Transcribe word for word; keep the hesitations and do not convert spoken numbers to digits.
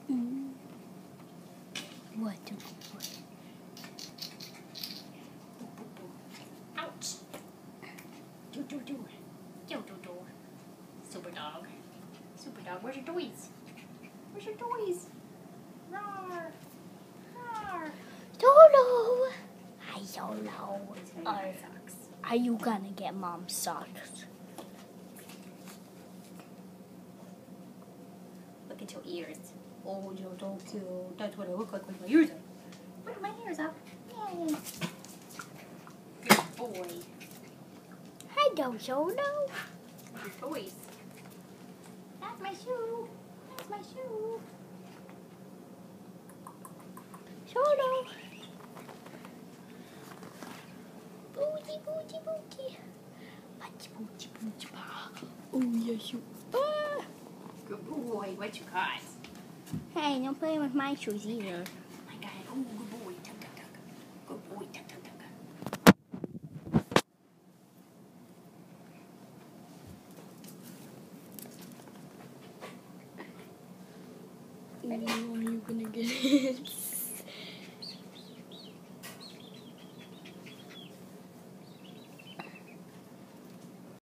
Mm. What do what? Ouch! Do do do. Do do do. Super dog. Super dog. Where's your toys? Where's your toys? Roar. Roar. Solo. Hi, Solo. Are, Are, are you gonna get Mom's socks? Look at your ears. Oh, you're so cute. That's what I look like with my ears up. Look at my ears up. Yay. Good boy. Hello, Solo. Your toys. That's my shoe. That's my shoe. Solo. Booty, booty, booty. Booty, booty, booty. Oh, yes, you are. Good boy. What you got? Hey, don't play with my shoes either. I got it. Oh, good boy. Tuck, tuck, tuck. Good boy. Tuck, tuck, tuck. Ooh, are you gonna get it?